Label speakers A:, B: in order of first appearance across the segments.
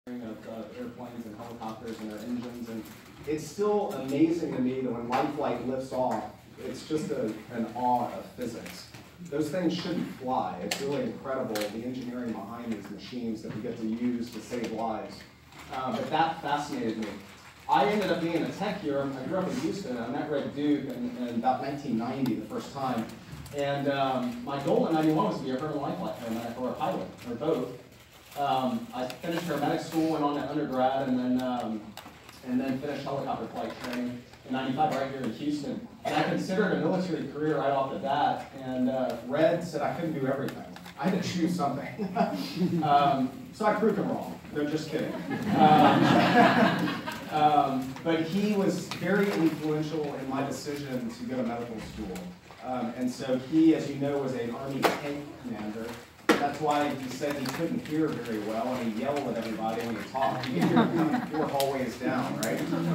A: of airplanes and helicopters and their engines, and it's still amazing to me that when life flight lifts off, it's just an awe of physics. Those things shouldn't fly. It's really incredible, the engineering behind these machines that we get to use to save lives. But that fascinated me. I ended up being a tech here. I grew up in Houston. I met Red Duke in about 1990 the first time. And my goal in 91 was to be a Herman Life Flight paramedic or a pilot, or both. I finished paramedic school, went on to undergrad, and then finished helicopter flight training in 95 right here in Houston. And I considered a military career right off the bat, and Red said I couldn't do everything. I had to choose something. So I proved him wrong. No, just kidding. But he was very influential in my decision to go to medical school. And so he, as you know, was an Army tank commander. That's why he said he couldn't hear very well, and he yelled at everybody when he talked. You could hear him coming 4 hallways down, right?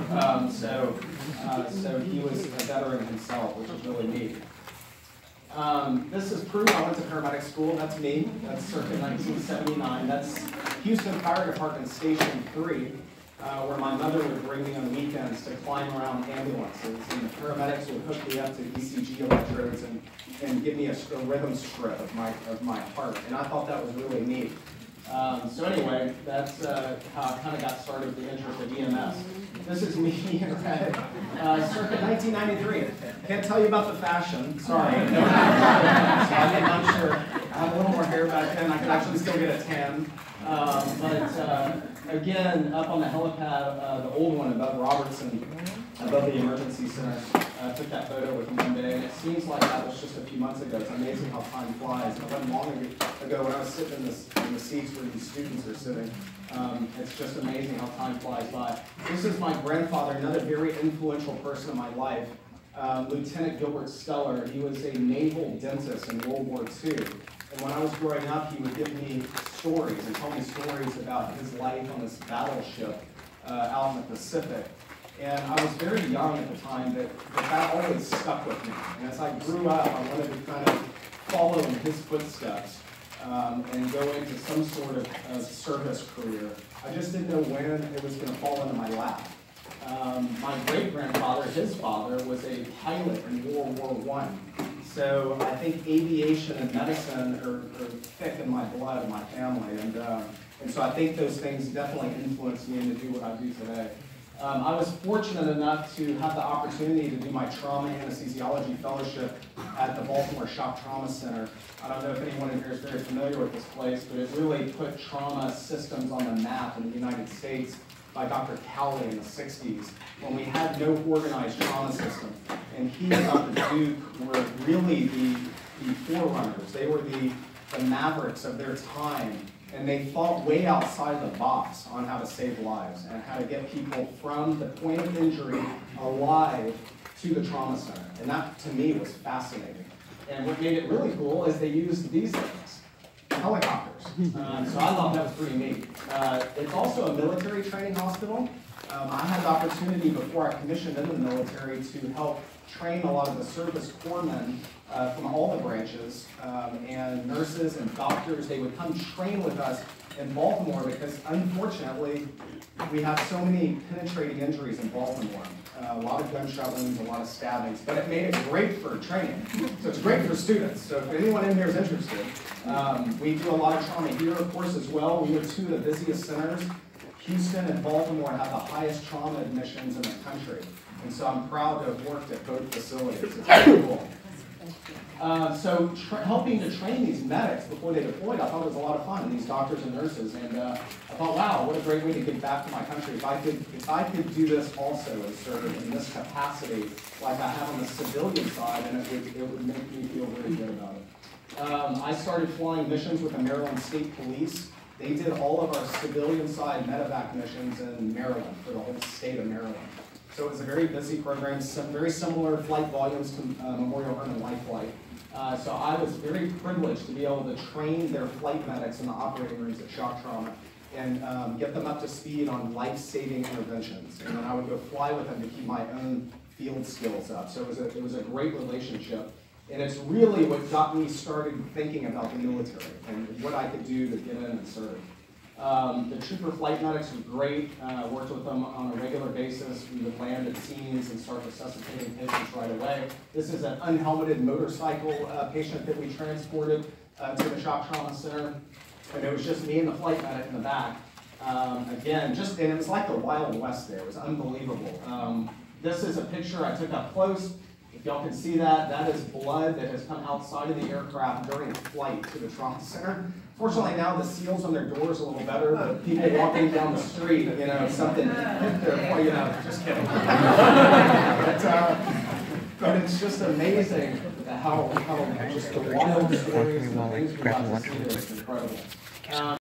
A: So he was a veteran himself, which is really neat. This is proof I went to paramedic school. That's me. That's circa 1979. That's Houston Fire Department Station 3, where my mother would bring me on weekends to climb around ambulances, and the paramedics would hook me up to ECG electrodes and give me a rhythm strip of my heart, and I thought that was really neat. So anyway, that's how I kind of got started with the interest of EMS. This is me in red, circa 1993. Can't tell you about the fashion, sorry. I'm not sure. I have a little more hair back then. I could actually still get a tan. But again, up on the helipad, the old one above Robertson, above the emergency center, I took that photo with me one day, and it seems like that was just a few months ago. It's amazing how time flies. And it wasn't long ago when I was sitting in the seats where these students are sitting. It's just amazing how time flies by. This is my grandfather, another very influential person in my life, Lieutenant Gilbert Steller. He was a naval dentist in World War II. And when I was growing up, he would give me stories and tell me stories about his life on this battleship out in the Pacific. And I was very young at the time, but that always stuck with me. And as I grew up, I wanted to kind of follow in his footsteps and go into some sort of service career. I just didn't know when it was going to fall into my lap. My great-grandfather, his father, was a pilot in World War I. So I think aviation and medicine are thick in my blood and my family. And so I think those things definitely influenced me to do what I do today. I was fortunate enough to have the opportunity to do my trauma anesthesiology fellowship at the Baltimore Shock Trauma Center. I don't know if anyone in here is very familiar with this place, but it really put trauma systems on the map in the United States by Dr. Cowley in the 60s, when we had no organized trauma system. And he and Dr. Duke were really the forerunners. They were the mavericks of their time. And they thought way outside the box on how to save lives and how to get people from the point of injury alive to the trauma center. And that, to me, was fascinating. And what made it really cool is they used these things, helicopters. So I thought that was pretty neat. It's also a military training hospital. I had the opportunity before I commissioned in the military to help train a lot of the service corpsmen from all the branches, and nurses and doctors. They would come train with us in Baltimore because, unfortunately, we have so many penetrating injuries in Baltimore. A lot of gunshot wounds, a lot of stabbings, but it made it great for training. So it's great for students. So if anyone in here is interested, we do a lot of trauma here, of course, as well. We are 2 of the busiest centers. Houston and Baltimore have the highest trauma admissions in the country. And so I'm proud to have worked at both facilities. It's very cool. So helping to train these medics before they deployed, I thought it was a lot of fun, these doctors and nurses. And I thought, wow, what a great way to give back to my country. If I could do this also and serve in this capacity, like I have on the civilian side, and it would make me feel really good about it. I started flying missions with the Maryland State Police. They did all of our civilian side medevac missions in Maryland for the whole state of Maryland. So it was a very busy program, some very similar flight volumes to Memorial Hermann Life Flight. So I was very privileged to be able to train their flight medics in the operating rooms at Shock Trauma and get them up to speed on life-saving interventions. And then I would go fly with them to keep my own field skills up. So it was a great relationship. And it's really what got me started thinking about the military and what I could do to get in and serve. The trooper flight medics were great, worked with them on a regular basis. We would land at scenes and start resuscitating patients right away. This is an unhelmeted motorcycle patient that we transported to the shock trauma center. And it was just me and the flight medic in the back. Again, and it was like the Wild West there. It was unbelievable. This is a picture I took up close. If y'all can see that, that is blood that has come outside of the aircraft during flight to the trauma center. Fortunately, now the seals on their doors are a little better, but people walking down the street, you know, something hit their, you know, just kidding. But it's just amazing how just the wild stories and the things we got to see there is incredible.